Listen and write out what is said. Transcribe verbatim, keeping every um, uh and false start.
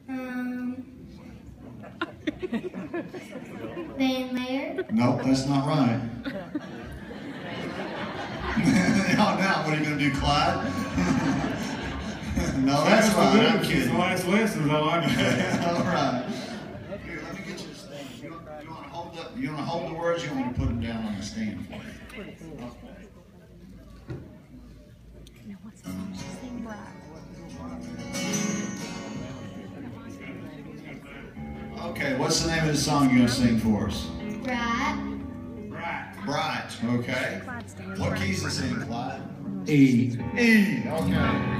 Um, Van Lair. Nope, that's not right. Now, now, what are you going to do, Clyde? No, that's right. I'm kidding. The last lesson, all I got. All right. Here, let me get you the stand. You, you want to hold up? You want to hold the words? You want me to put them down on the stand for you? Now, what's the song she's singing? Bright. Okay, what's the name of the song you're going to sing for us? Bright. Bright. Bright, okay. What key is this in, Clyde? E. E, okay.